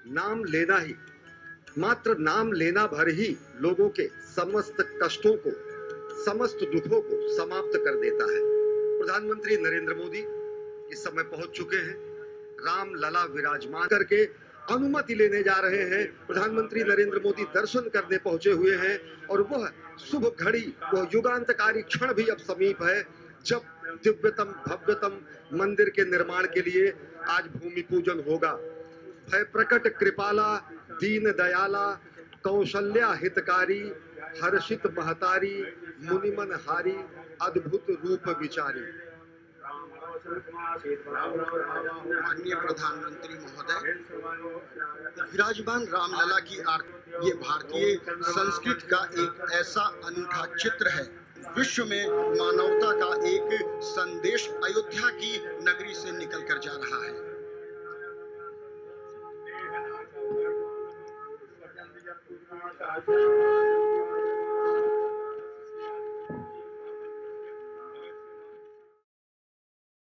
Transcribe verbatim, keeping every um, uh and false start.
नाम लेना ही, मात्र नाम लेना भर ही लोगों के समस्त कष्टों को, समस्त दुखों को समाप्त कर देता है। प्रधानमंत्री नरेंद्र मोदी इस समय पहुंच चुके हैं, राम लला विराजमान करके अनुमति लेने जा रहे हैं। प्रधानमंत्री नरेंद्र मोदी दर्शन करने पहुंचे हुए हैं और वह शुभ घड़ी, वह युगांतकारी क्षण भी अब समीप है जब दिव्यतम भव्यतम मंदिर के निर्माण के लिए आज भूमि पूजन होगा। भय प्रकट कृपाला, दीन दयाला, कौशल्या हितकारी, हर्षित महतारी, मुनिमन हारी, अद्भुत रूप विचारी। माननीय प्रधानमंत्री महोदय, विराजमान रामलला की आरती ये भारतीय संस्कृति का एक ऐसा अनूठा चित्र है, विश्व में मानवता का एक संदेश अयोध्या की नगरी से निकलकर जा रहा है। Thank you.